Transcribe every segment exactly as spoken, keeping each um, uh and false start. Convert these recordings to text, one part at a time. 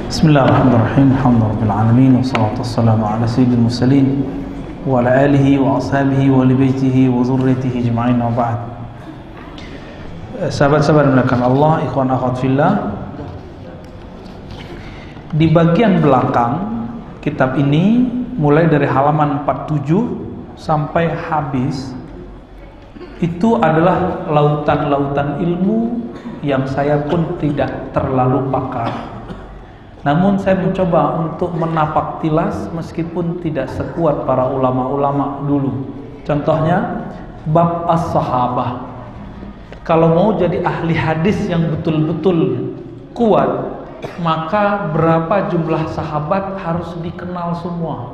Bismillahirrahmanirrahim. Alhamdulillahirabbil alamin wassalatu wassalamu ala sayyidil mursalin wa ala alihi wa ashabihi wa li baitihi wa dzurriyyatihi ajma'in wa ba'd. Sahabat-sahabat dimuliakan Allah, ikhwan akhwat fillah. Di bagian belakang kitab ini mulai dari halaman empat puluh tujuh sampai habis itu adalah lautan-lautan ilmu yang saya pun tidak terlalu pakar. Namun saya mencoba untuk menapak tilas meskipun tidak sekuat para ulama-ulama dulu. Contohnya bab as-sahabah. Kalau mau jadi ahli hadis yang betul-betul kuat, maka berapa jumlah sahabat harus dikenal semua.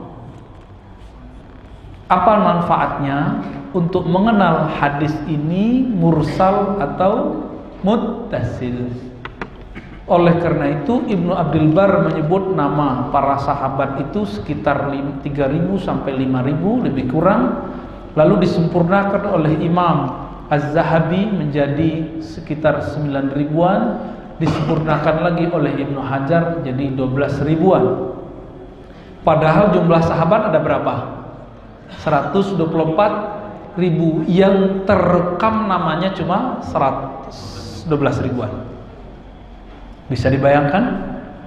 Apa manfaatnya untuk mengenal hadis ini mursal atau muttasil? Oleh karena itu Ibnu Abdul Bar menyebut nama para sahabat itu sekitar tiga ribu sampai lima ribu lebih kurang, lalu disempurnakan oleh Imam Az-Zahabi menjadi sekitar sembilan ribuan, disempurnakan lagi oleh Ibnu Hajar jadi dua belas ribuan. Padahal jumlah sahabat ada berapa? seratus dua puluh empat ribu, yang terekam namanya cuma seratus dua belas ribuan. Bisa dibayangkan?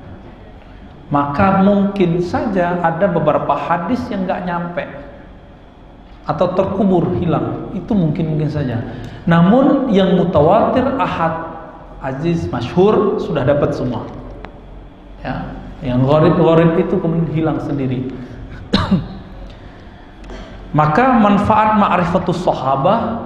Maka mungkin saja ada beberapa hadis yang nggak nyampe atau terkubur, hilang. Itu mungkin-mungkin saja. Namun yang mutawatir, ahad, aziz, masyhur sudah dapat semua. Ya, yang gharib-gharib itu kemudian hilang sendiri. Maka manfaat ma'rifatus sahabah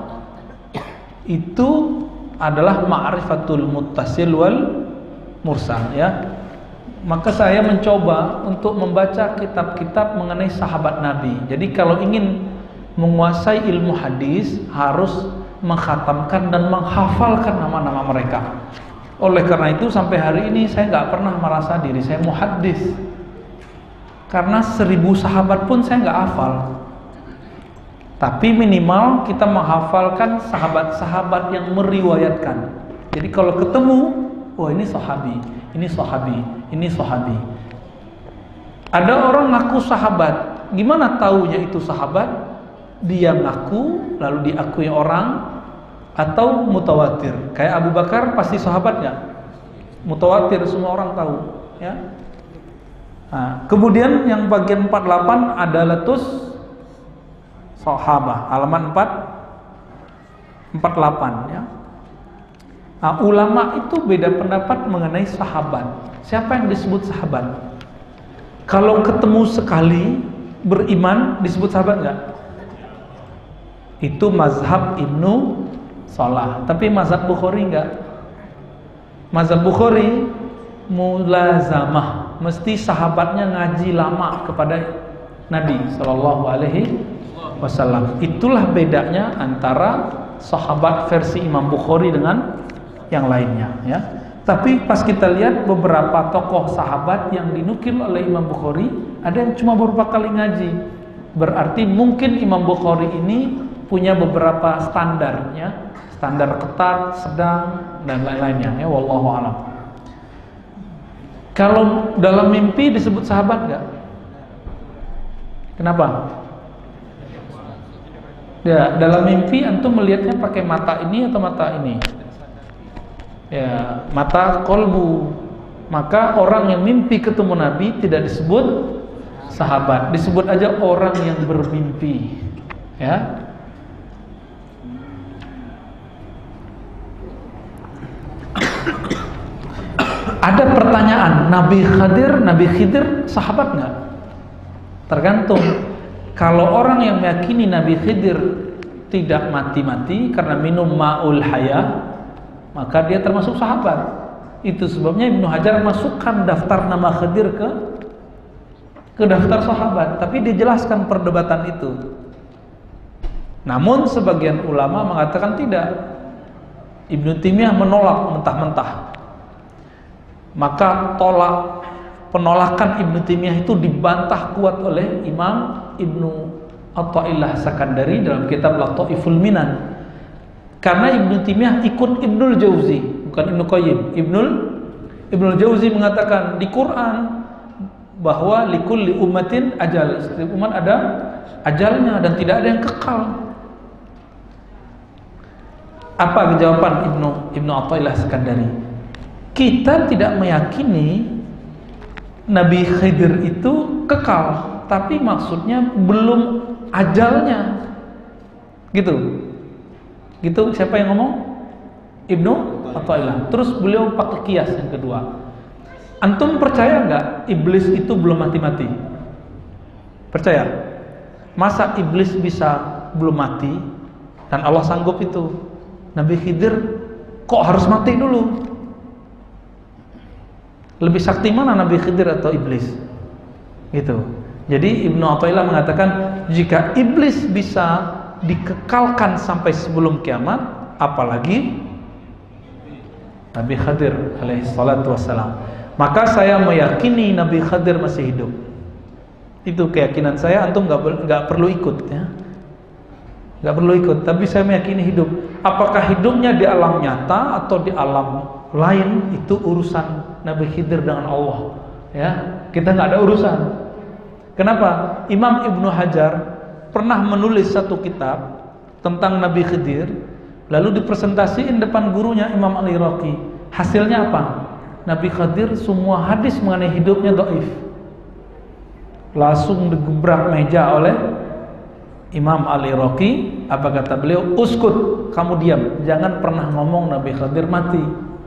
itu adalah ma'rifatul muttasil wal mursal, ya. Maka saya mencoba untuk membaca kitab-kitab mengenai sahabat Nabi. Jadi kalau ingin menguasai ilmu hadis harus mengkhatamkan dan menghafalkan nama-nama mereka. Oleh karena itu sampai hari ini saya nggak pernah merasa diri saya muhaddis, karena seribu sahabat pun saya nggak hafal. Tapi minimal kita menghafalkan sahabat-sahabat yang meriwayatkan. Jadi kalau ketemu, oh ini sahabi, ini sahabi, ini sahabi. Ada orang ngaku sahabat, gimana taunya itu sahabat? Dia ngaku lalu diakui orang, atau mutawatir. Kayak Abu Bakar pasti sahabat nggak? Mutawatir, semua orang tahu, ya. Nah, kemudian yang bagian empat puluh delapan ada letus sahabah, halaman empat puluh delapan, ya. Nah, ulama itu beda pendapat mengenai sahabat. Siapa yang disebut sahabat? Kalau ketemu sekali beriman disebut sahabat nggak? Itu mazhab Ibnu Salah. Tapi mazhab Bukhari nggak. Mazhab Bukhari mulazamah, mesti sahabatnya ngaji lama kepada Nabi Shallallahu Alaihi Wasallam. Itulah bedanya antara sahabat versi Imam Bukhari dengan yang lainnya, ya. Tapi pas kita lihat beberapa tokoh sahabat yang dinukil oleh Imam Bukhari, ada yang cuma beberapa kali ngaji. Berarti mungkin Imam Bukhari ini punya beberapa standar, ya. Standar ketat, sedang, dan lain-lainnya, ya. Wallahu a'lam. Kalau dalam mimpi disebut sahabat nggak? Kenapa? Ya, dalam mimpi antum melihatnya pakai mata ini atau mata ini? Ya, mata kolbu. Maka orang yang mimpi ketemu Nabi tidak disebut sahabat, disebut aja orang yang bermimpi, ya. Ada pertanyaan, Nabi Khadir, Nabi Khidir sahabat nggak? Tergantung. Kalau orang yang meyakini Nabi Khidir tidak mati-mati karena minum ma'ul haya, maka dia termasuk sahabat. Itu sebabnya Ibnu Hajar masukkan daftar nama Khidir ke ke daftar sahabat. Tapi dijelaskan perdebatan itu. Namun sebagian ulama mengatakan tidak. Ibnu Taimiyah menolak mentah-mentah. Maka tolak penolakan Ibnu Taimiyah itu dibantah kuat oleh Imam Ibnu Athaillah Sakandari dalam kitab Lataiful Minan. Karena Ibnu Taimiyah ikut Ibnul Jauzi, bukan Ibnu Qayyim, Ibnul Ibnu Jauzi mengatakan di Quran bahwa likulli ummatin ajal, setiap umat ada ajalnya dan tidak ada yang kekal. Apa jawaban Ibnu Ibnu Athaillah Sekandari? Kita tidak meyakini Nabi Khidir itu kekal, tapi maksudnya belum ajalnya. Gitu. Gitu siapa yang ngomong? Ibnu Athaillah. Terus beliau pakai kias yang kedua. Antum percaya nggak iblis itu belum mati-mati? Percaya? Masa iblis bisa belum mati dan Allah sanggup itu? Nabi Khidir kok harus mati dulu? Lebih sakti mana Nabi Khidir atau iblis? Gitu. Jadi Ibnu Athaillah mengatakan jika iblis bisa dikekalkan sampai sebelum kiamat, apalagi Nabi Khidir alaihi salatu wassalam. Maka saya meyakini Nabi Khidir masih hidup. Itu keyakinan saya, antum nggak nggak perlu ikut ya. Nggak perlu ikut, tapi saya meyakini hidup. Apakah hidupnya di alam nyata atau di alam lain, itu urusan Nabi Khidir dengan Allah ya. Kita nggak ada urusan. Kenapa? Imam Ibnu Hajar pernah menulis satu kitab tentang Nabi Khidir, lalu dipresentasiin depan gurunya Imam Al-Iraqi. Hasilnya apa? Nabi Khidir semua hadis mengenai hidupnya dhaif. Langsung digebrak meja oleh Imam Al-Iraqi. Apa kata beliau? Uskut, kamu diam, jangan pernah ngomong Nabi Khidir mati.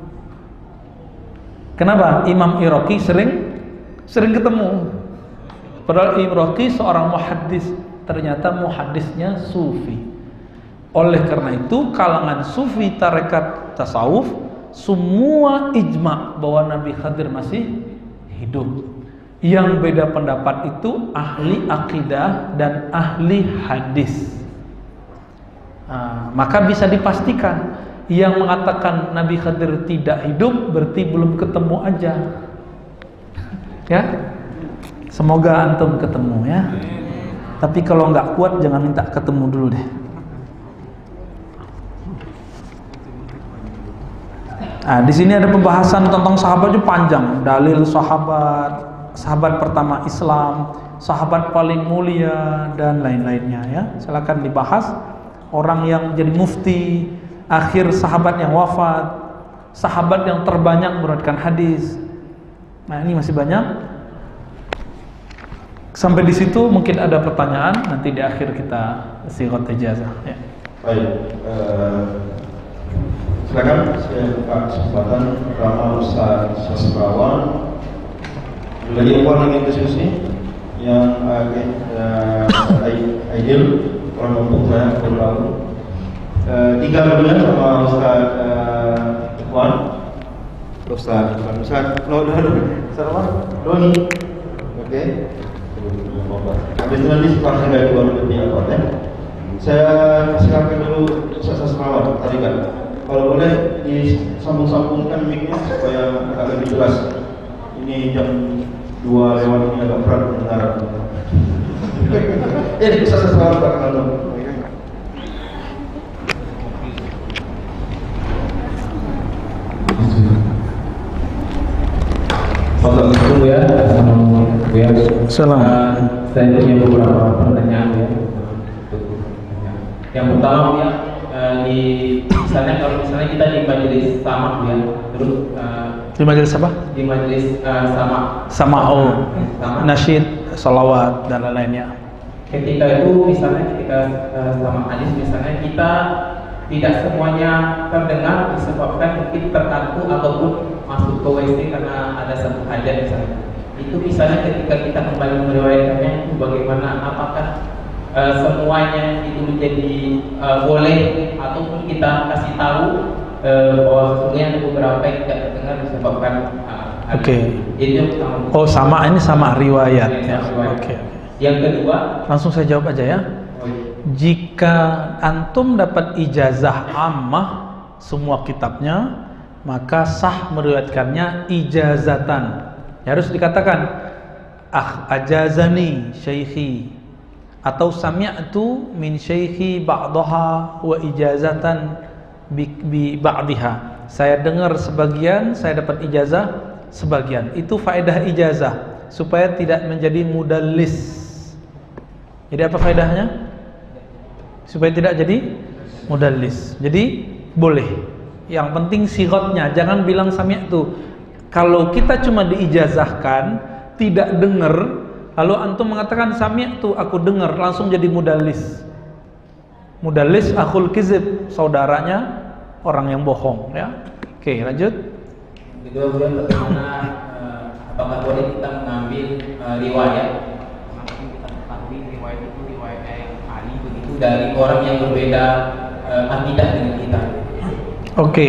Kenapa? Imam Iraqi sering sering ketemu. Padahal Iraqi seorang muhaddis, ternyata muhaddisnya sufi. Oleh karena itu kalangan sufi tarekat tasawuf semua ijma bahwa Nabi Khidir masih hidup. Yang beda pendapat itu ahli akidah dan ahli hadis. Nah, maka bisa dipastikan yang mengatakan Nabi Khidir tidak hidup berarti belum ketemu aja. Ya, semoga antum ketemu ya. Tapi kalau nggak kuat jangan minta ketemu dulu deh. Nah, di sini ada pembahasan tentang sahabat itu panjang, dalil sahabat, sahabat pertama Islam, sahabat paling mulia dan lain-lainnya ya. Silakan dibahas. Orang yang jadi mufti, akhir sahabat yang wafat, sahabat yang terbanyak meriwayatkan hadis. Nah, ini masih banyak. Sampai di situ mungkin ada pertanyaan, nanti di akhir kita sighat ijazah ya. Baik. Uh... Silakan saya buka kesempatan pertama Ustaz Sastrawan. Beliau awal ingin diskusi yang agak uh, ideal kurang untuk saya berlalu. Uh, tiga kemudian sama Ustaz uh, Ikhwan, Ustaz Ikhwan, Ustaz no, no, no. Ustaz apa? Doni. Oke. Habis itu nanti setelah saya dua menit apa ya? Saya silakan dulu Ustaz Sastrawan tadi kan. Kalau boleh disambung-sambungkan mic-nya supaya agak lebih jelas. Ini jam dua lewat ini agak berat mendengar. Eh, bisa saya selamat belakang dulu. Assalamualaikum ya. Assalamualaikum ya. Salam. Uh, saya punya beberapa pertanyaan ya. Yang pertama ya, uh, di misalnya kalau misalnya kita di majelis sama ya, terus uh, di majelis apa? Di majelis uh, sama. Sama oh, sama. Nasyid, salawat dan lain-lainnya. Ketika itu misalnya ketika uh, sama hadis misalnya kita tidak semuanya terdengar disebabkan mungkin terkaku ataupun masuk ke W C karena ada satu hajat misalnya. Itu misalnya ketika kita kembali meriwayatkannya itu bagaimana? Apakah uh, semuanya itu menjadi uh, boleh ataupun kita kasih tahu uh, bahwa sesungguhnya ada beberapa yang tidak terdengar disebabkan uh, Oke. Okay. Itu pertama. Oh sama, ini sama riwayat ya. Oke. Okay. Yang kedua, langsung saya jawab aja ya. Jika antum dapat ijazah ammah semua kitabnya, maka sah meriwayatkannya ijazatan. Ya, harus dikatakan ah ajazani syaikhi atau sami'tu min syaikhi ba'daha wa ijazatan bi, bi ba'diha. Saya dengar sebagian, saya dapat ijazah sebagian. Itu faedah ijazah supaya tidak menjadi mudallis. Jadi apa faedahnya? Supaya tidak jadi mudallis. Jadi boleh. Yang penting sighotnya, jangan bilang sami'tu. Kalau kita cuma diijazahkan, tidak dengar, lalu antum mengatakan sami'tu, aku dengar, langsung jadi mudallis. Mudallis akhul kizib, saudaranya orang yang bohong, ya. Oke, lanjut. Kedua, bagaimana uh, apakah boleh kita mengambil uh, riwayat riwayat itu riwayat yang ahli begitu dari orang yang berbeda uh, akidah dengan kita? Oke.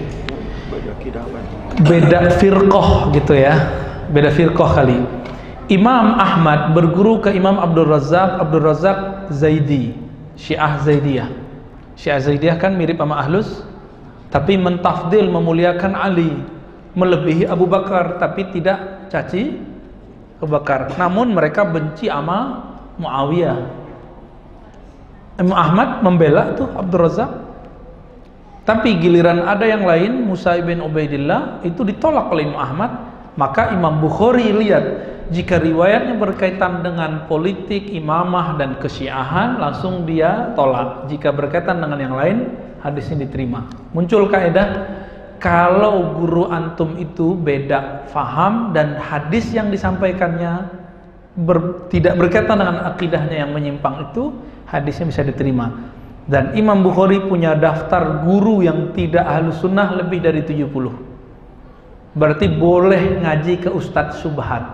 Beda firqah gitu ya. Beda firqah kali. Imam Ahmad berguru ke Imam Abdul Razak, Abdul Razak Zaidi, Syiah Zaidiyah. Syiah Zaidiyah kan mirip sama Ahlus, tapi mentafdil, memuliakan Ali, melebihi Abu Bakar, tapi tidak caci Abu Bakar. Namun mereka benci sama Muawiyah. Imam Ahmad membela tuh Abdul Razak. Tapi giliran ada yang lain, Musa bin Ubaidillah, itu ditolak oleh Imam Ahmad. Maka Imam Bukhari lihat, jika riwayatnya berkaitan dengan politik, imamah dan kesyiahan, langsung dia tolak. Jika berkaitan dengan yang lain, hadisnya diterima. Muncul kaidah, kalau guru antum itu beda faham dan hadis yang disampaikannya ber, tidak berkaitan dengan akidahnya yang menyimpang, itu hadisnya bisa diterima. Dan Imam Bukhari punya daftar guru yang tidak ahlus sunnah lebih dari tujuh puluh. Berarti boleh ngaji ke Ustadz Subhat.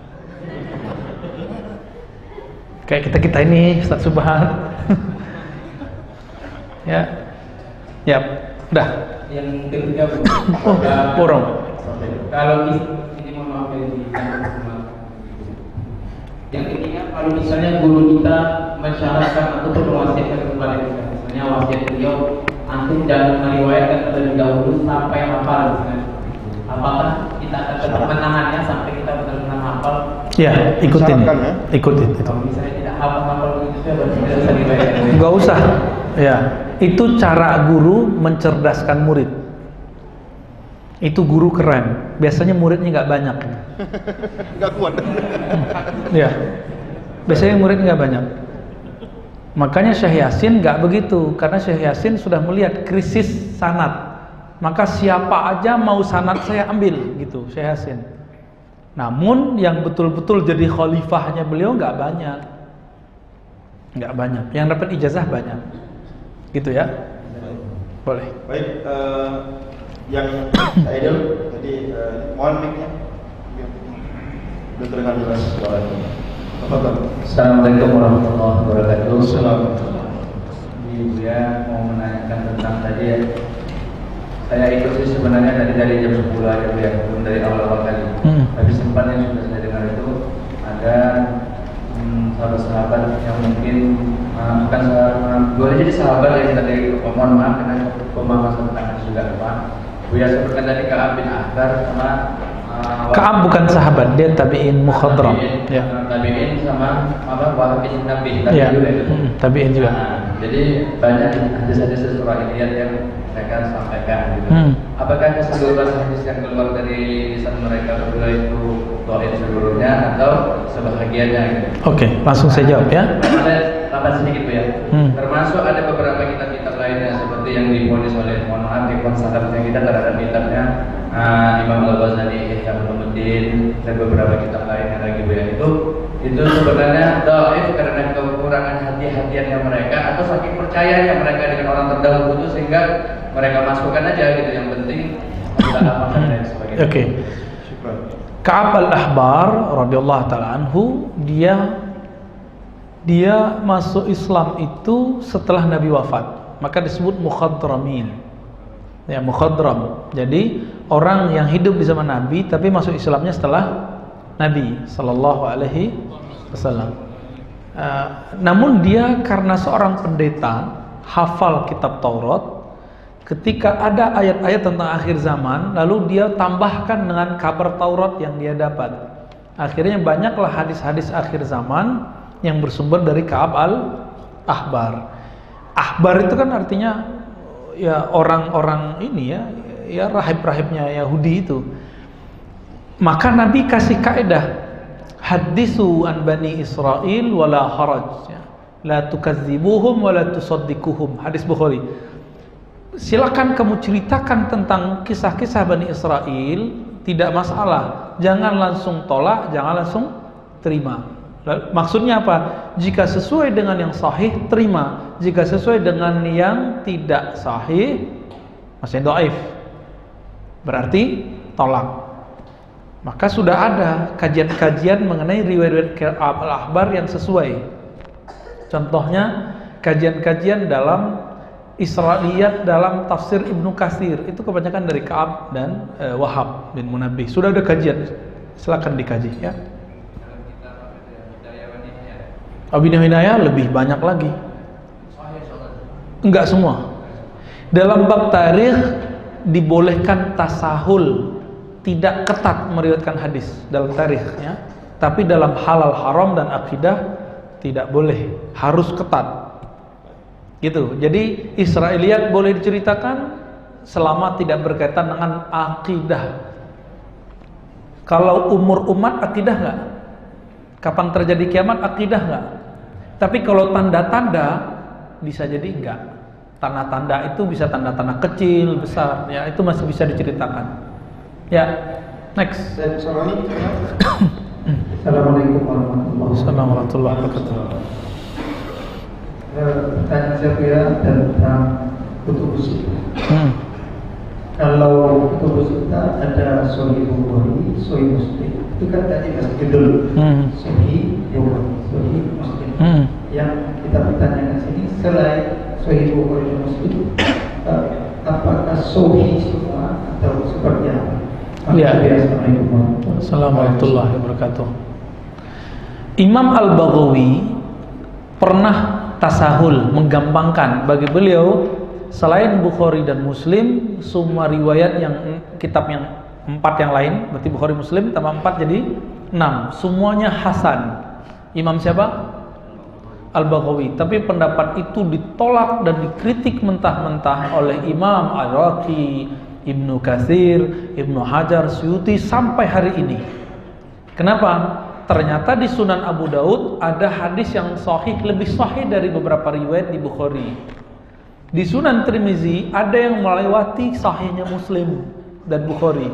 Kayak kita-kita ini Ustadz Subhat. Ya. Ya, udah. Yang ketiga, oh, borong. Kalau ini mohon maaf dari yang ketiga, kalau misalnya guru kita mensyaratkan atau mewasiatkan kepada kita, misalnya wasiat beliau, antum jangan meriwayatkan terlebih dahulu sampai hafal, misalnya. Apakah kita akan tetap menahannya sampai kita benar-benar hafal? Ya, ikutin, ya? ikutin. Itu. Kalau misalnya tidak hafal-hafal begitu, ya berarti tidak usah diriwayatkan. Enggak usah. Ya, itu cara guru mencerdaskan murid. Itu guru keren. Biasanya muridnya nggak banyak. Nggak kuat. Ya, biasanya muridnya nggak banyak. Makanya Syekh Yasin nggak begitu, karena Syekh Yasin sudah melihat krisis sanad. Maka siapa aja mau sanad saya ambil, gitu Syekh Yasin. Namun yang betul-betul jadi khalifahnya beliau nggak banyak, nggak banyak. Yang dapat ijazah banyak, gitu ya. Boleh. Baik. Uh... yang Aidil tadi uh, mohon mic-nya biar terdengar jelas suaranya. Assalamualaikum warahmatullahi wabarakatuh. Assalamualaikum. Ibu ya mau menanyakan tentang tadi ya. Saya ikut sih sebenarnya tadi dari jam sepuluh aja Bu ya, belum dari awal-awal kali. Hmm. Tapi sempat yang sudah saya dengar itu ada hmm, sahabat-sahabat yang mungkin uh, bukan sahabat, boleh jadi sahabat yang tadi mohon maaf karena pemahaman tentang juga Pak. Bu ya sebutkan tadi Ka'ab bin Ahbar sama uh, Ka'ab bukan sahabat, dia tabi'in mukhadram. Tabi'in, ya. Tabi'in sama apa Wahab bin Nabi, tabi'in ya. juga itu. Hmm, tabi'in juga. Nah, jadi banyak hadis-hadis surah Iliyat yang mereka sampaikan gitu. Hmm. Apakah keseluruhan hadis yang keluar dari lisan mereka berdua itu dhaif seluruhnya atau sebahagiannya gitu? Oke, okay, langsung saya jawab ya. Ada tambahan sedikit Bu ya. Hmm. Termasuk ada beberapa kitab-kitab lainnya seperti yang diponis oleh mohon maaf Ikhwan Sahabatnya kita terhadap kitabnya uh, Imam Al-Ghazali, Ihya Ulumuddin dan beberapa kitab lainnya lagi Bu ya, itu itu sebenarnya dhaif karena kekurangan hati-hatiannya mereka atau saking percayanya mereka dengan orang terdahulu itu sehingga mereka masukkan aja gitu, yang penting kita amalkan dan sebagainya. Oke. Okay. Ka'ab al-Ahbar radhiyallahu taala anhu, dia dia masuk Islam itu setelah Nabi wafat, maka disebut mukhadramin. Ya, mukhadram. Jadi orang yang hidup di zaman Nabi tapi masuk Islamnya setelah Nabi sallallahu alaihi wasallam. Uh, namun dia karena seorang pendeta hafal kitab Taurat, ketika ada ayat-ayat tentang akhir zaman, lalu dia tambahkan dengan kabar Taurat yang dia dapat. Akhirnya banyaklah hadis-hadis akhir zaman yang bersumber dari Ka'ab al-Ahbar. Ahbar itu kan artinya ya orang-orang ini ya, ya rahib-rahibnya Yahudi itu. Maka Nabi kasih kaidah, haditsu an bani Israil wala haraj, la tukadzibuhum wala tusaddiquhum. Hadis Bukhari. Silakan kamu ceritakan tentang kisah-kisah Bani Israel, tidak masalah. Jangan langsung tolak, jangan langsung terima. Maksudnya apa? Jika sesuai dengan yang sahih, terima. Jika sesuai dengan yang tidak sahih, masih dhaif, berarti tolak. Maka sudah ada kajian-kajian mengenai riwayat-riwayat al-akhbar yang sesuai. Contohnya kajian-kajian dalam Israiliyat dalam tafsir Ibnu Katsir, itu kebanyakan dari Ka'ab dan e, Wahab bin Munabbih. Sudah ada kajian, silakan dikaji ya. Abidin Hidayah lebih banyak lagi. Enggak semua. Dalam bab tarikh dibolehkan tasahul, tidak ketat meriwayatkan hadis dalam tarikh ya. Tapi dalam halal haram dan akidah tidak boleh, harus ketat. Gitu. Jadi Israiliyat boleh diceritakan selama tidak berkaitan dengan akidah. Kalau umur umat akidah nggak? Kapan terjadi kiamat akidah nggak? Tapi kalau tanda-tanda bisa jadi enggak. Tanda-tanda itu bisa tanda-tanda kecil, besar, ya itu masih bisa diceritakan. Ya, next. Assalamualaikum warahmatullahi wabarakatuh. Pertanyaan saya tentang kutub sita. Hmm. Kalau kutub sita ada Sahih Bukhari, Sahih Muslim, itu kan tadi mas judul Hmm. Sahih Bukhari, Sahih Muslim. Hmm. Yang kita bertanyakan sini selain Sahih Bukhari dan Muslim, uh, apakah Sahih semua atau seperti apa? Ya. Assalamualaikum Assalamualaikum wabarakatuh. Imam Al-Baghawi pernah tasahul, menggampangkan bagi beliau selain Bukhari dan Muslim, semua riwayat yang kitab yang empat yang lain, berarti Bukhari Muslim tambah empat jadi enam, semuanya hasan. Imam siapa? Al-Baghawi. Tapi pendapat itu ditolak dan dikritik mentah-mentah oleh Imam Al-Raqi, Ibnu Katsir, Ibnu Hajar, Suyuti sampai hari ini. Kenapa? Ternyata di Sunan Abu Daud ada hadis yang sahih, lebih sahih dari beberapa riwayat di Bukhari. Di Sunan Tirmizi ada yang melewati sahihnya Muslim dan Bukhari.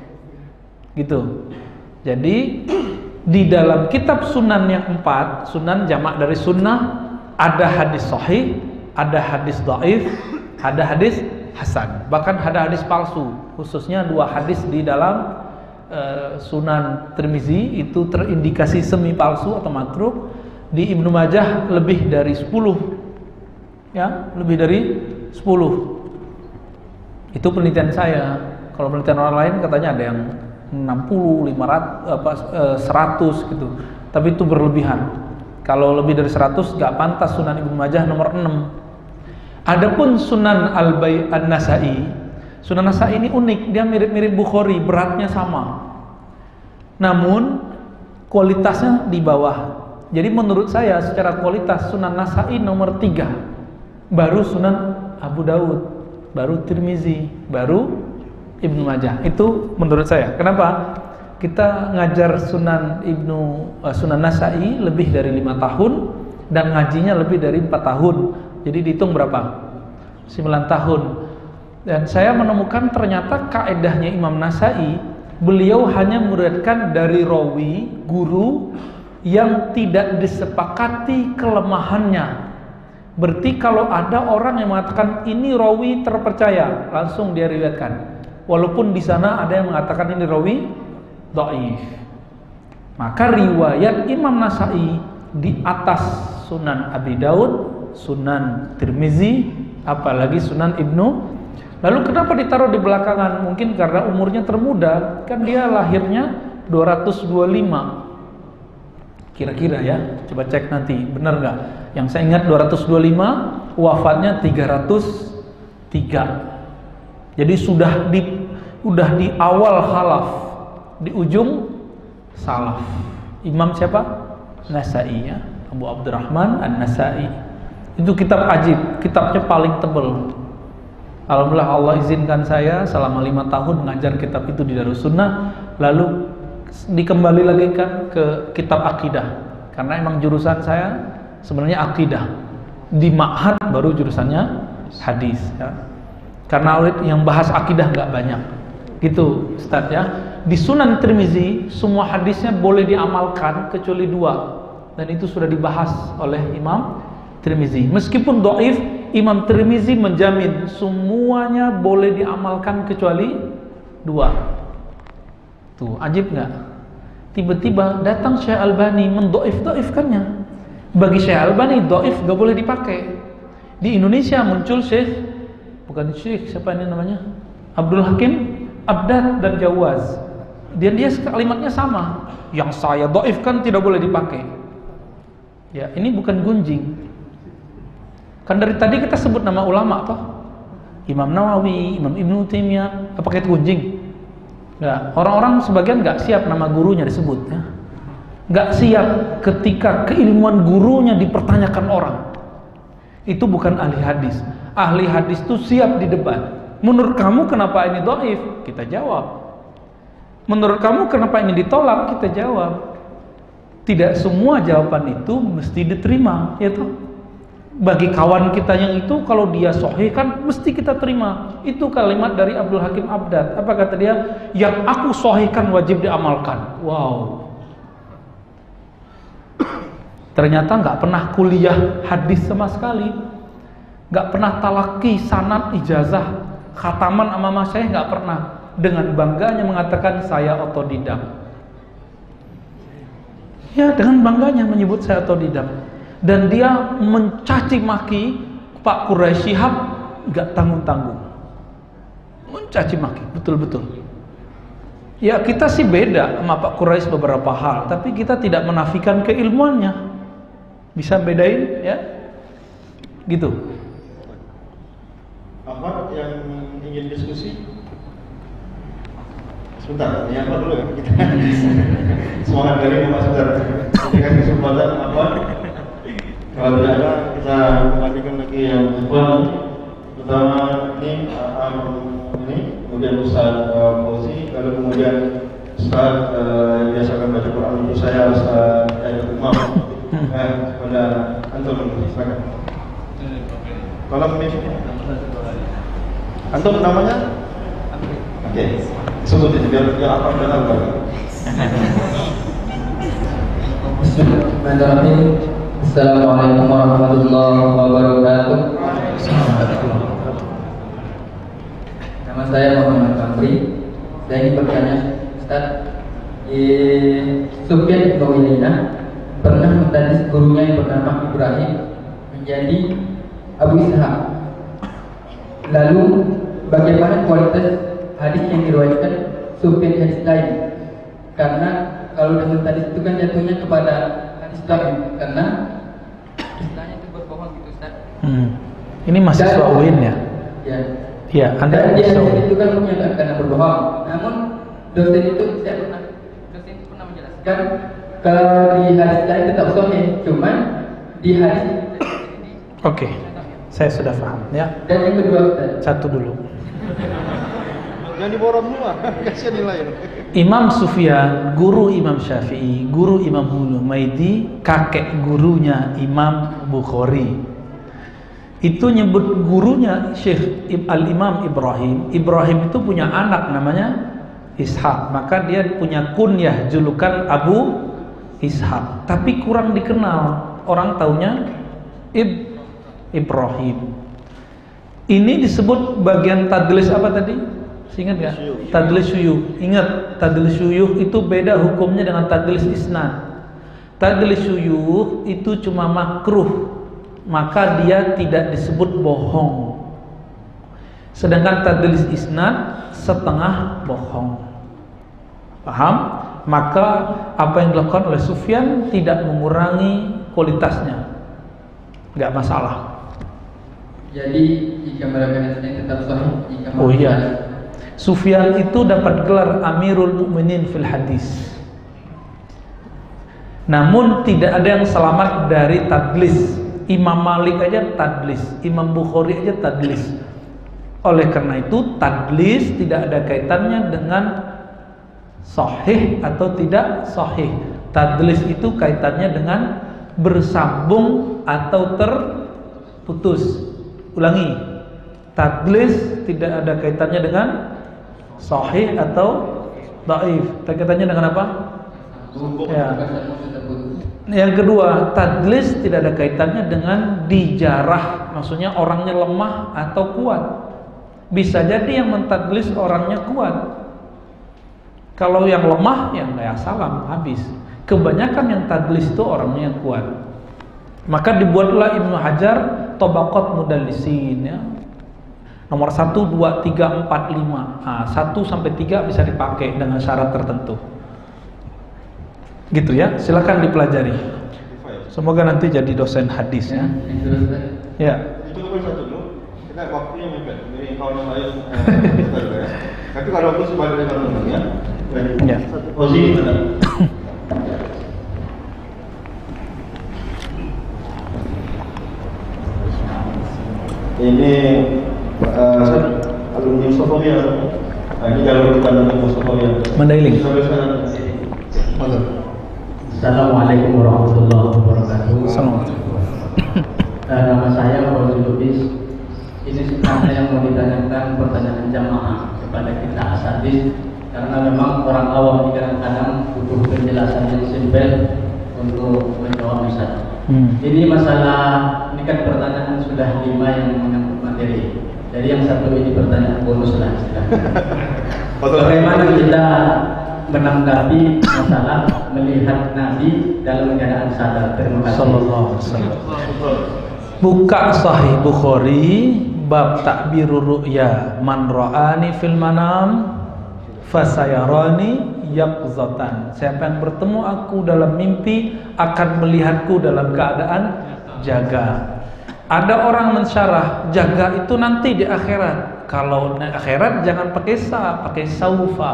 Gitu. Jadi di dalam kitab Sunan yang empat, Sunan jamak dari sunnah, ada hadis sahih, ada hadis dhaif, ada hadis hasan, bahkan ada hadis palsu. Khususnya dua hadis di dalam Uh, Sunan Tirmizi itu terindikasi semi palsu atau matruk. Di Ibnu Majah lebih dari sepuluh, ya, lebih dari sepuluh. Itu penelitian saya. Kalau penelitian orang lain katanya ada yang enam puluh, lima ratus, apa, uh, seratus gitu. Tapi itu berlebihan. Kalau lebih dari seratus gak pantas Sunan Ibnu Majah nomor enam. Adapun Sunan Al-Bai An-Nasai, Sunan Nasai ini unik, dia mirip-mirip Bukhari, beratnya sama, namun kualitasnya di bawah. Jadi menurut saya secara kualitas Sunan Nasai nomor tiga, baru Sunan Abu Daud, baru Tirmizi, baru Ibnu Majah. Itu menurut saya. Kenapa? Kita ngajar Sunan Ibnu uh, Sunan Nasai lebih dari lima tahun dan ngajinya lebih dari empat tahun. Jadi dihitung berapa? sembilan tahun. Dan saya menemukan ternyata kaedahnya Imam Nasai, beliau hanya meriwayatkan dari rawi, guru yang tidak disepakati kelemahannya. Berarti kalau ada orang yang mengatakan ini rawi terpercaya, langsung dia riwayatkan. Walaupun di sana ada yang mengatakan ini rawi dhaif. Maka riwayat Imam Nasai di atas Sunan Abi Daud, Sunan Tirmizi, apalagi Sunan Ibnu. Lalu kenapa ditaruh di belakangan? Mungkin karena umurnya termuda, kan dia lahirnya dua ratus dua puluh lima. Kira-kira ya, coba cek nanti, benar nggak? Yang saya ingat dua ratus dua puluh lima, wafatnya tiga ratus tiga. Jadi sudah di udah di awal khalaf, di ujung salaf. Imam siapa? Nasai ya, Abu Abdurrahman An-Nasai. Itu kitab ajib, kitabnya paling tebal. Alhamdulillah Allah izinkan saya selama lima tahun mengajar kitab itu di Darussunnah. Lalu dikembali lagi kan ke kitab akidah, karena emang jurusan saya sebenarnya akidah. Di ma'had baru jurusannya hadis ya. Karena yang bahas akidah nggak banyak gitu Ustaz ya. Di Sunan Tirmizi semua hadisnya boleh diamalkan kecuali dua, dan itu sudah dibahas oleh Imam Tirmizi. Meskipun dhaif, Imam Tirmizi menjamin semuanya boleh diamalkan kecuali dua. Tuh, ajib nggak? Tiba-tiba datang Syekh Albani mendoif-doifkannya. Bagi Syekh Albani doif gak boleh dipakai. Di Indonesia muncul Syekh, bukan Syekh, siapa ini namanya? Abdul Hakim Abdad dan Jawaz. Dan dia kalimatnya sama. Yang saya doifkan tidak boleh dipakai. Ya, ini bukan gunjing. Kan dari tadi kita sebut nama ulama toh. Imam Nawawi, Imam Ibnu Taimiyah, apa itu gunjing? Ya, orang-orang sebagian nggak siap nama gurunya disebut ya. Nggak siap ketika keilmuan gurunya dipertanyakan orang. Itu bukan ahli hadis. Ahli hadis itu siap di debat. Menurut kamu kenapa ini dhaif? Kita jawab. Menurut kamu kenapa ini ditolak? Kita jawab. Tidak semua jawaban itu mesti diterima, ya toh. Bagi kawan kita yang itu, kalau dia sahih kan mesti kita terima. Itu kalimat dari Abdul Hakim Abdad. Apa kata dia? Yang aku sahihkan wajib diamalkan. Wow. Ternyata nggak pernah kuliah hadis sama sekali, nggak pernah talaki sanad ijazah, khataman sama masyayikh nggak pernah. Dengan bangganya mengatakan saya otodidak. Ya, dengan bangganya menyebut saya otodidak. Dan dia mencaci maki Pak Quraisy Shihab nggak tanggung-tanggung. Mencaci maki, betul-betul. Ya, kita sih beda sama Pak Quraisy beberapa hal, tapi kita tidak menafikan keilmuannya. Bisa bedain ya, gitu. Ahmad yang ingin diskusi, sebentar, ini apa dulu ya kita semangat dari Bapak Saudara. Kita kasih kesempatan apa? Kalau tidak ada, kita lanjutkan lagi yang kedua. Pertama ini Am ini, kemudian Ustaz Fauzi, lalu kemudian Ustaz yang biasa akan baca Quran untuk saya, Ustaz Aidul Umam. Eh, kepada antum silakan. Tolong mic. Antum namanya? Oke. Okay. Sebutin biar dia apa dan apa. Bismillahirrahmanirrahim. Assalamualaikum warahmatullahi wabarakatuh. Nama saya Muhammad Kamri. Saya ingin bertanya, Ustaz, eh, Sufyan bin Uyainah pernah mentadis gurunya yang bernama Ibrahim menjadi Abu Ishaq. Lalu bagaimana kualitas hadis yang diriwayatkan Sufyan hadis lain? Karena kalau dengan hadis itu kan jatuhnya kepada hadis lain, karena istilahnya itu berbohong gitu Ustaz. Hmm. Ini mahasiswa U I N ya? Ya. Ya, Anda Dan dia itu kan menyatakan karena berbohong. Namun dosen itu saya pernah dosen itu pernah menjelaskan kalau di hadis lain tetap sahih, cuman di hadis Oke, okay. Saya sudah paham ya. Dan yang kedua Ustaz, satu dulu. Jangan diborong semua, kasihan nilai. Imam Sufyan, guru Imam Syafi'i, guru Imam Humaidi, kakek gurunya Imam Bukhari. Itu nyebut gurunya Syekh Al-Imam Ibrahim. Ibrahim itu punya anak namanya Ishaq, maka dia punya kunyah julukan Abu Ishaq. Tapi kurang dikenal, orang taunya Ib Ibrahim. Ini disebut bagian tadlis apa tadi? Ingat nggak? Tadlis syuyukh. Ingat, tadlis syuyukh itu beda hukumnya dengan tadlis isnad. Tadlis syuyukh itu cuma makruh, maka dia tidak disebut bohong. Sedangkan tadlis isnad setengah bohong. Paham? Maka apa yang dilakukan oleh Sufyan tidak mengurangi kualitasnya. Enggak masalah. jadi jika mereka hadisnya tetap sahih, jika Oh iya. Sufyan itu dapat gelar Amirul Mukminin fil hadis. Namun tidak ada yang selamat dari tadlis. Imam Malik aja tadlis, Imam Bukhari aja tadlis. Oleh karena itu tadlis tidak ada kaitannya dengan sahih atau tidak sahih. Tadlis itu kaitannya dengan bersambung atau terputus. Ulangi, tadlis tidak ada kaitannya dengan sahih atau dhaif. Kaitannya dengan apa? Ya. Yang kedua, tadlis tidak ada kaitannya dengan dijarah, maksudnya orangnya lemah atau kuat. Bisa jadi yang mentadlis orangnya kuat. Kalau yang lemah, ya nggak salam, habis. Kebanyakan yang tadlis itu orangnya yang kuat. Maka dibuatlah Ibnu Hajar Tabaqat Mudallisin, ya. Nomor satu, dua, tiga, empat, lima. Nah, satu sampai tiga bisa dipakai dengan syarat tertentu. Gitu ya, silakan dipelajari. Semoga nanti jadi dosen hadis ya. Ya. Itu kan satu dulu. Kita waktunya mepet. Jadi kawan saya ya. Tapi kalau aku sebagai teman ya. Ya. Posisi ada. Ini uh, alumni Sofia. Nah, ini jalur kita alumni Sofia. Mandailing. Assalamualaikum warahmatullahi wabarakatuh. Assalamualaikum. Uh, nama saya Fauzi Lubis. Ini sebenarnya yang mau ditanyakan pertanyaan jamaah kepada kita asatidz, karena memang orang awam kadang-kadang butuh penjelasan yang simpel untuk menjawab Ustaz. Hmm. Ini masalah, ini kan pertanyaan sudah lima yang menyangkut materi. Jadi yang satu ini pertanyaan bonus lah istilahnya. Bagaimana kita menanggapi masalah melihat Nabi dalam keadaan sadar? Terima kasih. Sallallahu alaihi wasallam. Buka Sahih Bukhari bab takbirur ru'ya, man ra'ani fil manam fasayarani yaqzatan. Siapa yang bertemu aku dalam mimpi akan melihatku dalam keadaan jaga. Ada orang mensyarah jaga itu nanti di akhirat. Kalau di akhirat jangan pakai sa, pakai saufa.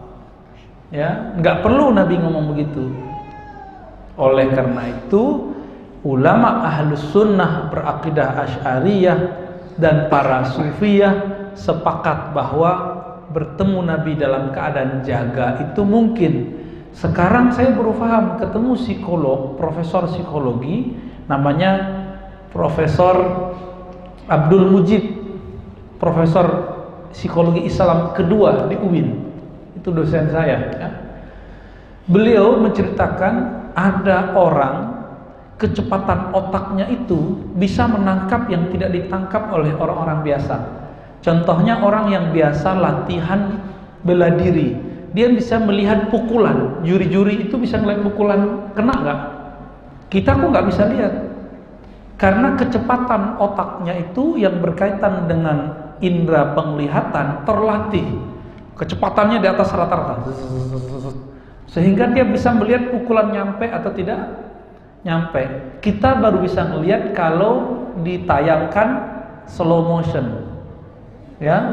Ya, nggak perlu Nabi ngomong begitu. Oleh karena itu, ulama ahlus sunnah berakidah asy'ariyah dan para sufiyah sepakat bahwa bertemu Nabi dalam keadaan jaga itu mungkin. Sekarang saya baru paham, ketemu psikolog, profesor psikologi, namanya Profesor Abdul Mujib, profesor psikologi Islam kedua di U I N. Itu dosen saya, ya. Beliau menceritakan ada orang kecepatan otaknya itu bisa menangkap yang tidak ditangkap oleh orang-orang biasa. Contohnya orang yang biasa latihan bela diri, dia bisa melihat pukulan. Juri-juri itu bisa melihat pukulan kena nggak? Kita kok nggak bisa lihat, karena kecepatan otaknya itu yang berkaitan dengan indera penglihatan terlatih. Kecepatannya di atas rata-rata, sehingga dia bisa melihat pukulan nyampe atau tidak nyampe. Kita baru bisa melihat kalau ditayangkan slow motion, ya,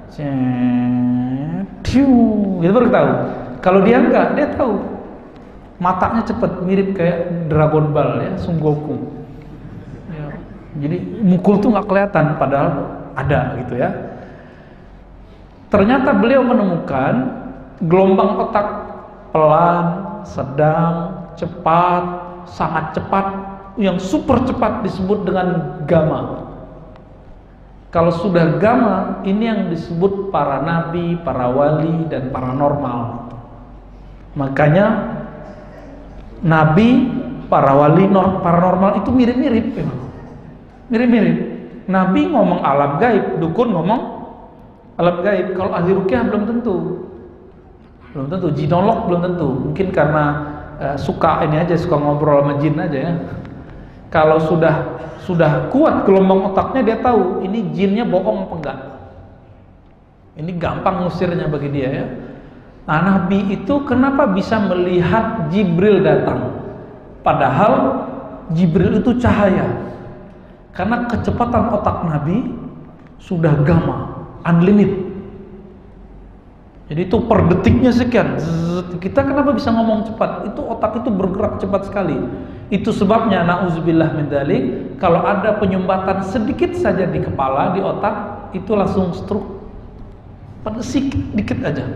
ciu, gitu baru tahu. Kalau dia enggak, dia tahu. Matanya cepat, mirip kayak Dragon Ball, ya, Son Goku. Ya. Jadi mukul tuh nggak kelihatan, padahal ada gitu ya. Ternyata beliau menemukan gelombang otak pelan, sedang, cepat, sangat cepat, yang super cepat disebut dengan gamma. Kalau sudah gamma, ini yang disebut para nabi, para wali, dan paranormal. Makanya nabi, para wali, paranormal itu mirip-mirip, mirip-mirip. Nabi ngomong alam gaib, dukun ngomong alam gaib. Kalau ahli ruqyah belum tentu, belum tentu. Jinolog belum tentu. Mungkin karena uh, suka ini aja, suka ngobrol sama jin aja ya. Kalau sudah sudah kuat gelombang otaknya, dia tahu ini jinnya bohong apa enggak. Ini gampang ngusirnya bagi dia ya. Nah, Nabi itu kenapa bisa melihat Jibril datang? Padahal Jibril itu cahaya. Karena kecepatan otak Nabi sudah gamma, unlimited. Jadi itu per detiknya sekian. Kita kenapa bisa ngomong cepat? Itu otak itu bergerak cepat sekali. Itu sebabnya na'udzubillah min dzalik, kalau ada penyumbatan sedikit saja di kepala, di otak, itu langsung stroke. Pada sedikit dikit aja.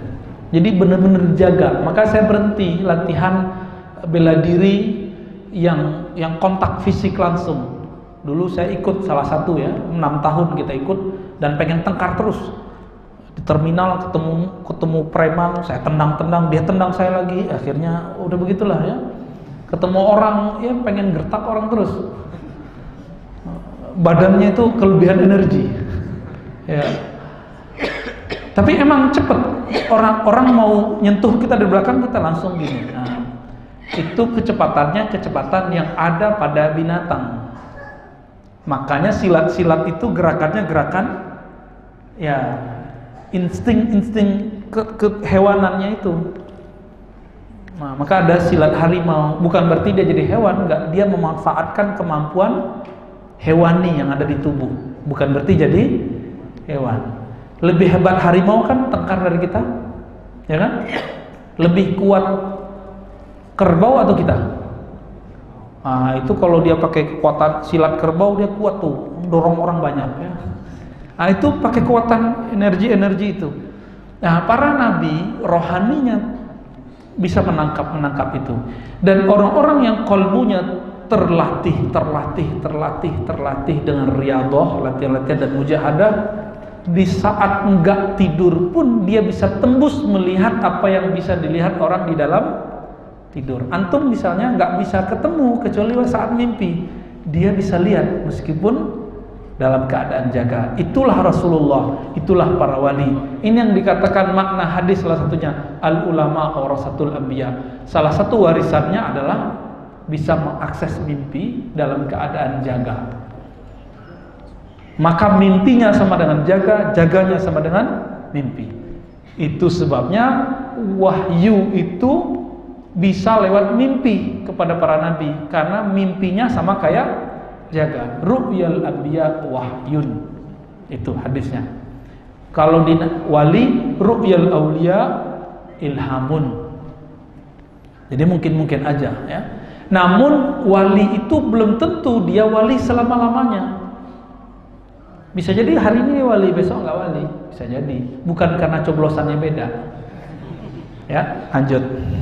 Jadi benar-benar dijaga. Maka saya berhenti latihan bela diri yang yang kontak fisik langsung. Dulu saya ikut salah satu ya, enam tahun kita ikut dan pengen tengkar terus. Di terminal ketemu ketemu preman, saya tendang-tendang, dia tendang saya lagi. Akhirnya udah begitulah ya. Ketemu orang ya pengen gertak orang terus. Badannya itu kelebihan energi. Ya. Tapi emang cepet, orang-orang mau nyentuh kita di belakang kita langsung gini. Nah, itu kecepatannya kecepatan yang ada pada binatang. Makanya silat-silat itu gerakannya gerakan ya insting-insting ke kehewanannya itu. Nah, maka ada silat harimau, bukan berarti dia jadi hewan, enggak, dia memanfaatkan kemampuan hewani yang ada di tubuh, bukan berarti jadi hewan. Lebih hebat harimau kan tengkar dari kita, ya kan? Lebih kuat kerbau atau kita? Nah, itu kalau dia pakai kekuatan silat kerbau dia kuat tuh, dorong orang banyak ya. Nah, itu pakai kekuatan energi-energi itu. Nah, para nabi rohaninya bisa menangkap menangkap itu. Dan orang-orang yang kolbunya terlatih, terlatih, terlatih, terlatih dengan riyadhah, latihan-latihan dan mujahadah, di saat enggak tidur pun dia bisa tembus melihat apa yang bisa dilihat orang di dalam tidur. Antum misalnya enggak bisa ketemu kecuali saat mimpi, dia bisa lihat meskipun dalam keadaan jaga. Itulah Rasulullah, itulah para wali. Ini yang dikatakan makna hadis salah satunya, al ulama warasatul anbiya. Salah satu warisannya adalah bisa mengakses mimpi dalam keadaan jaga. Maka mimpinya sama dengan jaga, jaganya sama dengan mimpi. Itu sebabnya wahyu itu bisa lewat mimpi kepada para nabi, karena mimpinya sama kayak jaga. Ru'yal anbiya wahyun, itu hadisnya. Kalau di wali, ru'yal auliya ilhamun. Jadi mungkin-mungkin aja ya. Namun wali itu belum tentu dia wali selama-lamanya. Bisa jadi hari ini wali, besok nggak wali, bisa jadi. Bukan karena coblosannya beda. Ya, lanjut.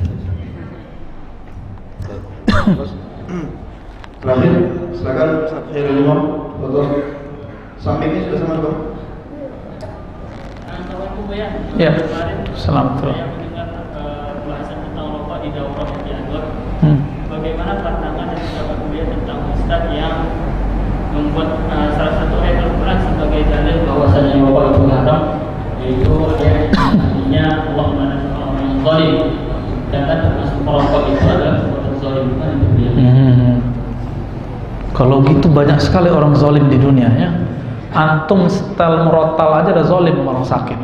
Terakhir, silakan Khairul Imam, foto. Sampingnya sudah sama Bang. Assalamualaikum ya. Ya. Assalamualaikum. Saya mendengar bahasan tentang rokok di daurah di Anwar. Hmm. Bagaimana pandangan dan pendapat beliau tentang ustaz yang membuat uh, salah satu ayat Al-Quran sebagai dalil bahwasanya rokok itu haram, yaitu dia artinya Allah melarang orang yang zalim, dan kan termasuk merokok itu adalah perbuatan zalim, kan itu dia. Hmm. Kalau gitu banyak sekali orang zalim di dunia ya. Antum setel merotal aja ada zalim orang sakit.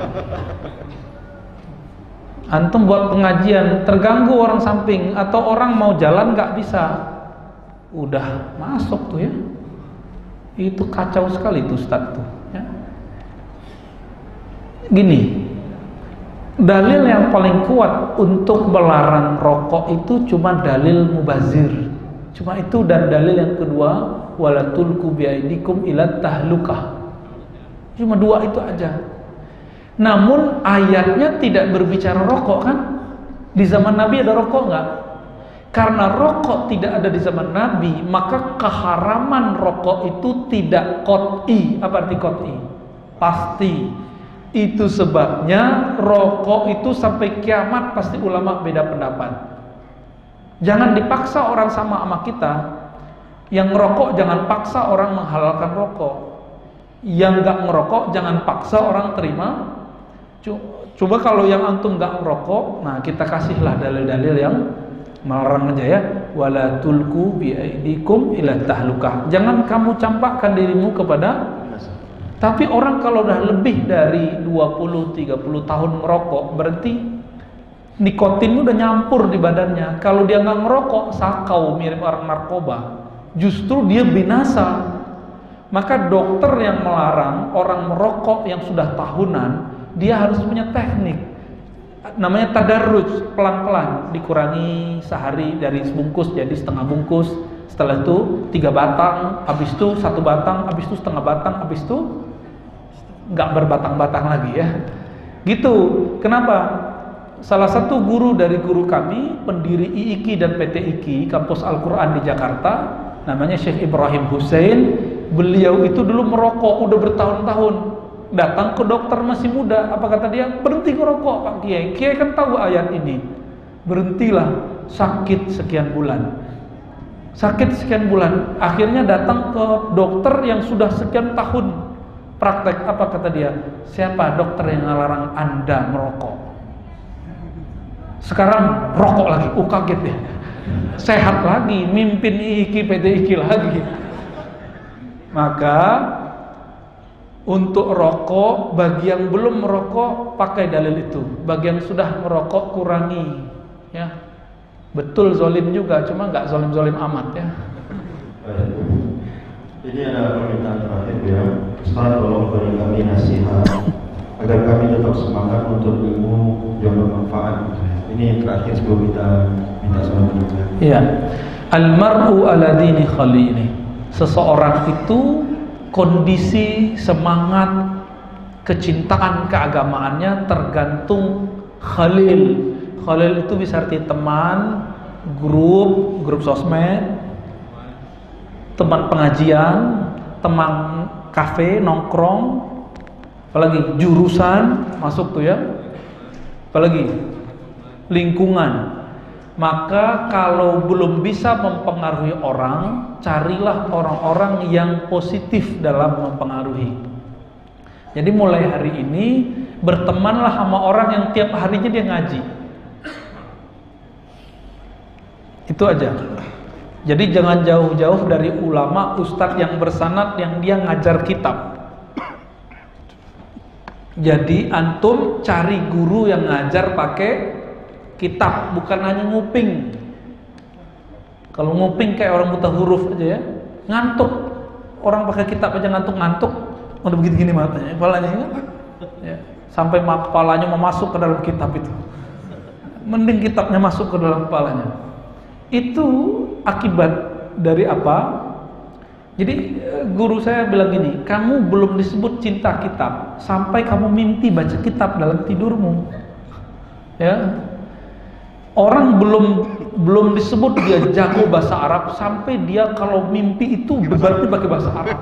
Antum buat pengajian terganggu orang samping atau orang mau jalan nggak bisa, udah masuk tuh ya. Itu kacau sekali tuh Ustaz tuh ya. Gini, dalil yang paling kuat untuk melarang rokok itu cuma dalil mubazir, cuma itu. Dan dalil yang kedua, wala tulqu biaidikum ila tahlukah, cuma dua itu aja. Namun ayatnya tidak berbicara rokok kan. Di zaman Nabi ada rokok nggak? Karena rokok tidak ada di zaman Nabi, maka keharaman rokok itu tidak qot'i. Apa arti qot'i? Pasti. Itu sebabnya rokok itu sampai kiamat pasti ulama beda pendapat. Jangan dipaksa orang sama sama kita. Yang ngerokok jangan paksa orang menghalalkan rokok. Yang nggak ngerokok jangan paksa orang terima. Coba kalau yang antum nggak ngerokok, nah kita kasihlah dalil-dalil yang melarang aja ya. Wala tulku biaidikum ila tahlukah. Jangan kamu campakkan dirimu kepada. Tapi orang kalau udah lebih dari dua puluh tiga puluh tahun merokok, berarti nikotin udah nyampur di badannya. Kalau dia nggak ngerokok, sakau, mirip orang narkoba. Justru dia binasa. Maka dokter yang melarang orang merokok yang sudah tahunan, dia harus punya teknik. Namanya tadarruj, pelan-pelan, dikurangi sehari dari sebungkus jadi setengah bungkus, setelah itu tiga batang, habis itu satu batang, habis itu setengah batang, habis itu nggak berbatang-batang lagi ya. Gitu. Kenapa? salah satu guru dari guru kami, pendiri I I K I dan P T I K I, kampus Al-Quran di Jakarta, namanya Syekh Ibrahim Hussein. Beliau itu dulu merokok udah bertahun-tahun. Datang ke dokter masih muda, apa kata dia? Berhenti ngerokok Pak Kiai. Kiai kan tahu ayat ini. Berhentilah, sakit sekian bulan. Sakit sekian bulan, akhirnya datang ke dokter yang sudah sekian tahun praktek. Apa kata dia? Siapa dokter yang ngelarang Anda merokok? Sekarang rokok lagi. Uh, kaget ya. Sehat lagi, mimpin I I K I, P T I K I lagi. Maka untuk rokok, bagi yang belum merokok pakai dalil itu. Bagi yang sudah merokok kurangi, ya. Betul zolim juga, cuma nggak zolim-zolim amat ya. Jadi ada permintaan terakhir ya, Ustaz tolong beri kami nasihat agar kami tetap semangat untuk ilmu yang bermanfaat. Ini yang terakhir sebelum kita minta sama juga. Iya. Almaru ala dini khalili. Seseorang itu kondisi semangat kecintaan keagamaannya tergantung khalil. Khalil itu bisa arti teman, grup, grup sosmed, teman pengajian, teman kafe, nongkrong, apalagi jurusan masuk tuh ya, apalagi lingkungan. Maka kalau belum bisa mempengaruhi orang, carilah orang-orang yang positif dalam mempengaruhi. Jadi mulai hari ini bertemanlah sama orang yang tiap harinya dia ngaji. Itu aja. Jadi jangan jauh-jauh dari ulama, ustadz yang bersanad yang dia ngajar kitab. Jadi antum cari guru yang ngajar pakai kitab, bukan hanya nguping. Kalau nguping kayak orang buta huruf aja ya, ngantuk. Orang pakai kitab aja ngantuk-ngantuk, udah begitu gini matanya, kepalanya ya. Sampai kepalanya mau masuk ke dalam kitab itu. Mending kitabnya masuk ke dalam kepalanya. Itu akibat dari apa? Jadi guru saya bilang gini, kamu belum disebut cinta kitab sampai kamu mimpi baca kitab dalam tidurmu. Ya. Orang belum belum disebut dia jago bahasa Arab sampai dia kalau mimpi itu berarti pakai bahasa Arab.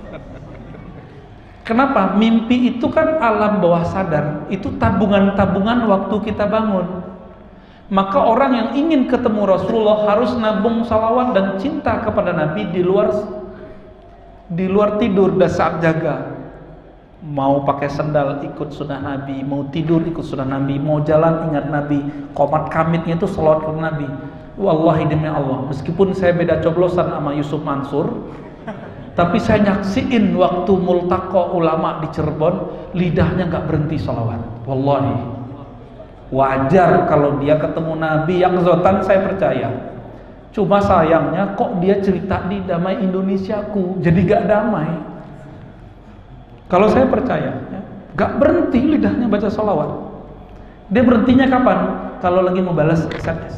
Kenapa? Mimpi itu kan alam bawah sadar, itu tabungan-tabungan waktu kita bangun. Maka orang yang ingin ketemu Rasulullah harus nabung salawat dan cinta kepada Nabi di luar di luar tidur dan saat jaga. Mau pakai sendal ikut sunnah Nabi, mau tidur ikut sunnah Nabi, mau jalan ingat Nabi. Qomat kamitnya itu salawat ke Nabi. Wallahi demi Allah, meskipun saya beda coblosan sama Yusuf Mansur, tapi saya nyaksiin waktu multaqa ulama di Cirebon, lidahnya nggak berhenti salawat. Wallahi. Wajar kalau dia ketemu Nabi yang zotan, saya percaya. Cuma sayangnya kok dia cerita di Damai Indonesiaku, jadi gak damai. Kalau saya percaya ya, gak berhenti lidahnya baca sholawat. Dia berhentinya kapan? Kalau lagi mau balas S M S,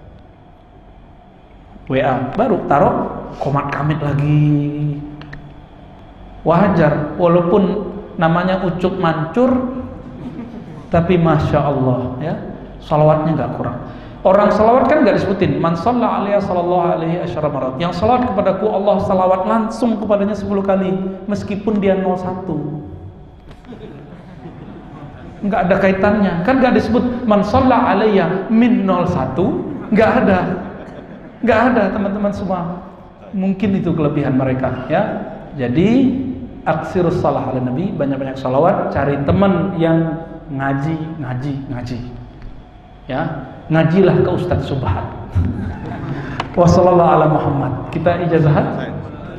W A, baru taruh qomat kamit lagi. Wajar, walaupun namanya ucup mancur, tapi masya Allah ya, salawatnya nggak kurang. Orang salawat kan nggak disebutin. Man shalla alaihi sallallahu alaihi asyara marat. Yang salawat kepadaku Allah salawat langsung kepadanya sepuluh kali, meskipun dia nol satu. Nggak ada kaitannya. Kan nggak disebut man shalla alaihi min nol satu. Nggak ada. Nggak ada teman-teman semua. Mungkin itu kelebihan mereka ya. Jadi aksirus salah ala Nabi, banyak-banyak salawat. Cari teman yang ngaji, ngaji, ngaji ya, ngajilah ke Ustadz Subhan. Wassallallahu ala Muhammad. Kita ijazahat.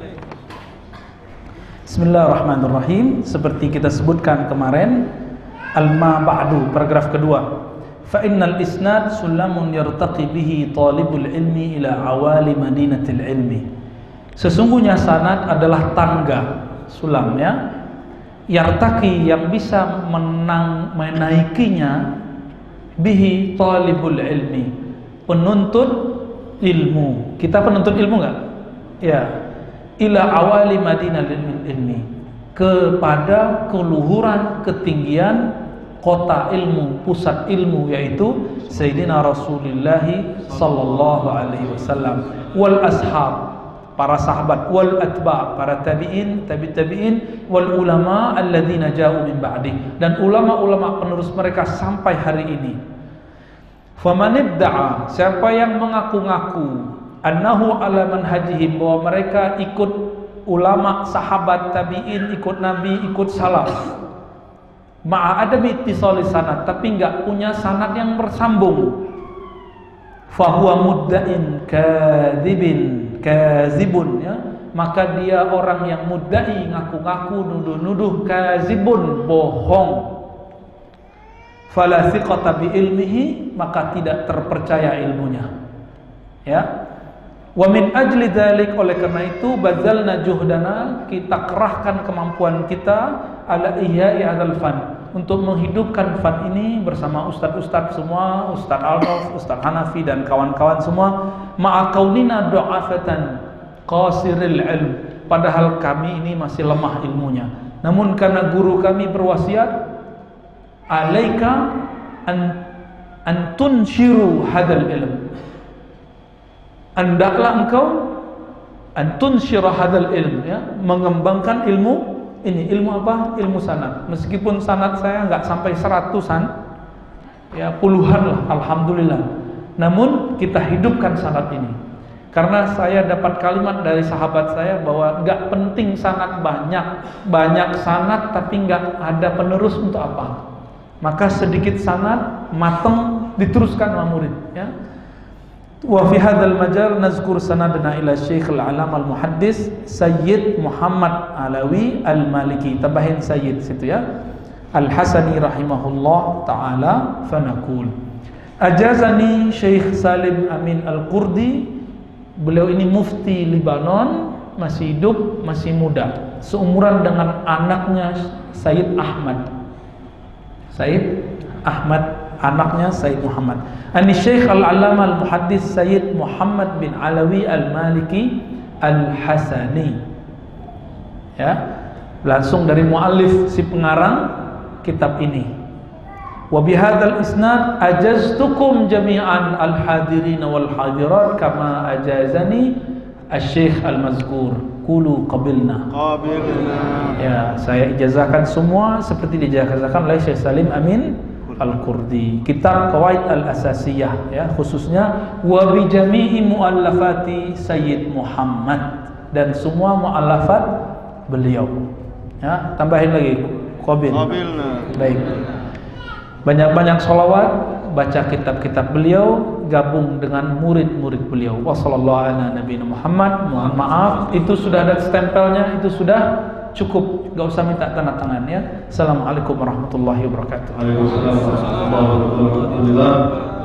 Bismillahirrahmanirrahim. Seperti kita sebutkan kemarin, al-ma ba'du, paragraf kedua. Fa innal isnad sulamun yartaqi bihi talibul ilmi ila awali madinatil ilmi. Sesungguhnya sanad adalah tangga, sulam ya, yartaki yang bisa menang, menaikinya bihi talibul ilmi, penuntut ilmu. Kita penuntut ilmu nggak? Ya, ila awali madinah ilmi, kepada keluhuran ketinggian kota ilmu, pusat ilmu, yaitu Sayyidina Rasulullah sallallahu alaihi wasallam, wal ashab, para sahabat, wal atba, para tabi'in, tabi' tabi'in, wal ulama alladzina ja'u min ba'di, dan ulama-ulama penerus mereka sampai hari ini. Faman ibda'a, siapa yang mengaku-ngaku annahu ala manhajihim, bahwa mereka ikut ulama, sahabat, tabi'in, ikut nabi, ikut salaf, ma'a adami ittisali sanad, tapi enggak punya sanad yang bersambung, fahuwa mudda'in kadzibin kazibun, ya, maka dia orang yang muddai, ngaku-ngaku, nuduh-nuduh, kazibun, bohong. Fala thiqata bi ilmihi, maka tidak terpercaya ilmunya, ya. Wa min ajli dzalik, oleh karena itu, bazalna juhdana, kita kerahkan kemampuan kita ala ihya'i hadzal fan, untuk menghidupkan fan ini bersama ustadz-ustadz semua, Ustadz Alnof, Ustadz Hanafi dan kawan-kawan semua, ma'a kaunina du'afatan qasiril ilm, padahal kami ini masih lemah ilmunya. Namun karena guru kami berwasiat, alaika an an tunshiru hadzal ilm, hendaklah engkau antun syirah hadzal ilm, ya, mengembangkan ilmu ini. Ilmu apa? Ilmu sanad. Meskipun sanad saya nggak sampai seratusan, ya puluhan lah, alhamdulillah. Namun kita hidupkan sanad ini, karena saya dapat kalimat dari sahabat saya bahwa nggak penting sanad banyak, banyak sanad tapi nggak ada penerus untuk apa? Maka sedikit sanad mateng diteruskan sama murid, ya. Wa fi hadzal majal nazkur sanadana ila Syekh al-Alam al-Muhaddis Sayyid Muhammad Alawi al-Maliki, tambahin Sayyid situ, ya, al-Hasani rahimahullah taala, fanaqul ajazani Syekh Salim Amin al-Qurdi, beliau ini mufti Libanon, masih hidup, masih muda, seumuran dengan anaknya Sayyid Ahmad Sayyid Ahmad anaknya Sayyid Muhammad. Ani Syekh Al-Allamah Al-Muhaddis Sayyid Muhammad bin Alawi Al-Maliki Al-Hasani, ya, langsung dari muallif, si pengarang kitab ini. Wa bihadzal isnad ajaztukum jami'an al-hadirin wal hadirat kama ajazani Asy-Syaikh Al-Mazkur. Qulu qabilna. Qabilna. Ya, saya ijazahkan semua seperti diijazahkan oleh Syekh Salim Amin Al-Qurdi. Kitab Qawaid Al-Asasiyah, ya, khususnya wa bi jami'i muallafati Sayyid Muhammad, dan semua muallafat beliau, ya, tambahin lagi qabil. Qabilna. Baik. Banyak-banyak sholawat, baca kitab-kitab beliau, gabung dengan murid-murid beliau. Wassallallahu ala nabiyina Muhammad. Mohon maaf, itu sudah ada stempelnya, itu sudah cukup, gak usah minta tanda tangan, ya. Assalamualaikum warahmatullahi wabarakatuh. Waalaikumsalam warahmatullahi wabarakatuh.